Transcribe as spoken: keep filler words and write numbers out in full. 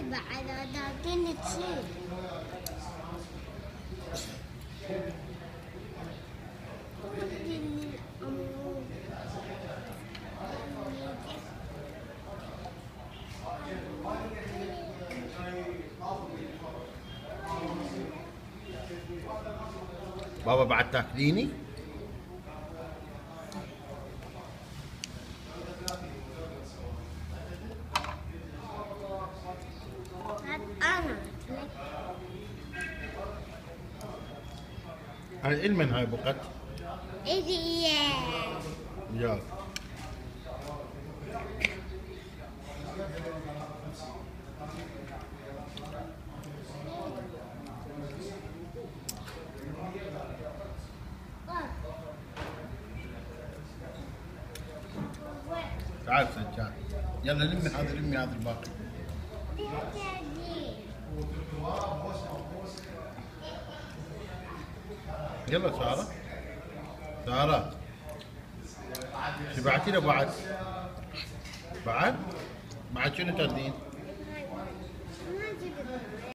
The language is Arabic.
بعد تعطيني تصير. بابا بعد تاكليني؟ أنا هاي المن هاي بقت؟ إيدي يلا تعال سجاد، يلا لمي هذا لمي هذا الباقي. يلا سارة، سارة شبعتي له بعد؟ بعد؟ بعد شنو تردين؟